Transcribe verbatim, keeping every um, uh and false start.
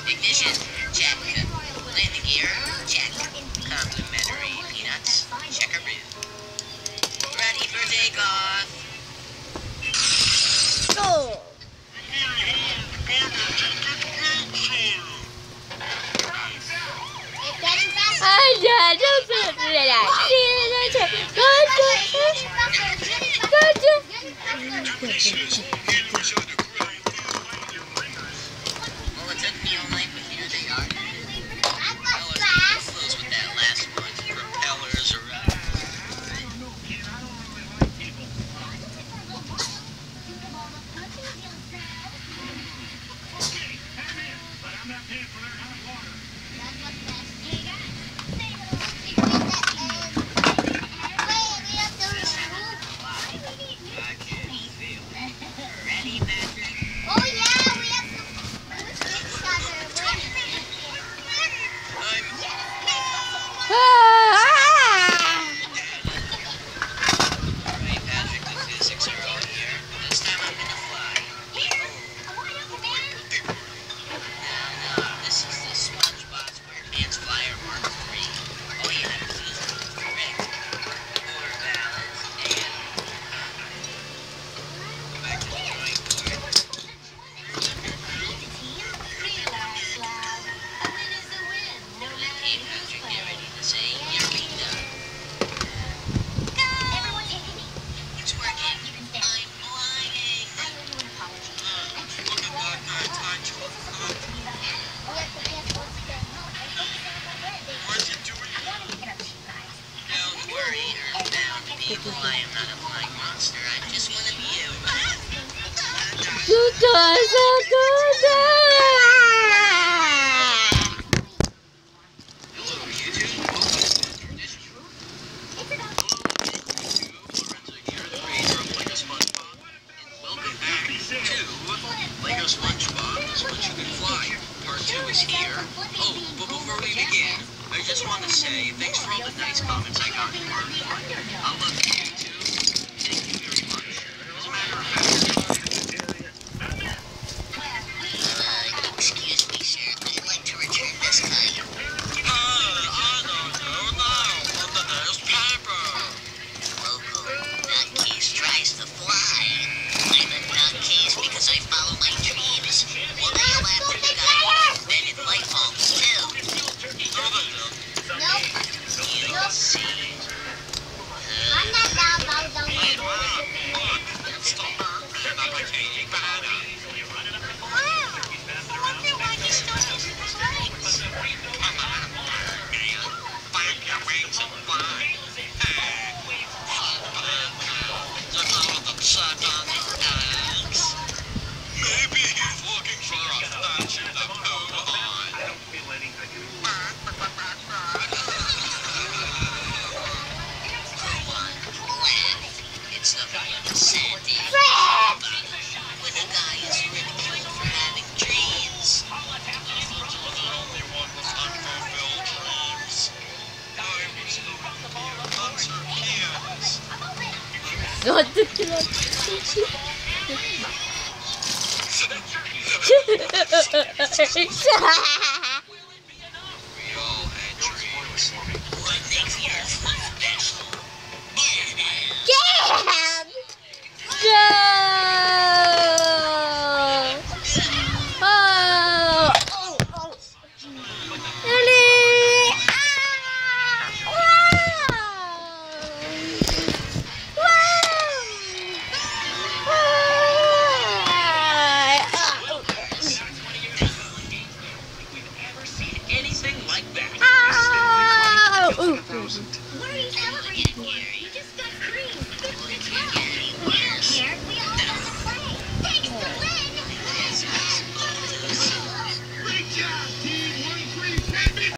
Ignition, check. Landing gear, check. Complimentary peanuts, checkaroo. Ready for takeoff. Oh. Well, it took me all night, but here they are. I was close with that last one. Propellers are up. People, I am not a flying monster. I'm just one of you. You guys are good. Hello, YouTube. Lorenzo here, the creator of Lego SpongeBob, and welcome back to Lego SpongeBob, This Much You Can Fly. Part two is here. Oh, but before we begin, I just want to say thanks for all the nice comments I got in part one. I love you too. Thank you very much. As a matter of fact, uh, excuse me, sir. I'd like to return this kind. Uh, I don't know now. On the next paper. Local nutcase tries to fly. I'm a nutcase because I follow my dreams. Well, they all have to be guided. Invented light bulbs too. No, they don't. Nope. You nope. See. I'm not down, down, down. Hey, Mom, look. It's the bird of a changing banana. Wow. I wonder why he still uses his legs. Come on, man. Flap your wings and fly. Hey. Suck on his legs. Maybe he's looking for a statue to put on. I don't feel anything. It's nothing but Sandy. When a guy is ridiculed for having dreams. The only one with unfulfilled dreams. I was hoping to be a concert pianist. Not the killer. We all had dreams. What makes your special? Damn! No! Oh! Oh! Oh! Really? Ah! Wow! Anything like that. Wow! Oh! What are you celebrating here?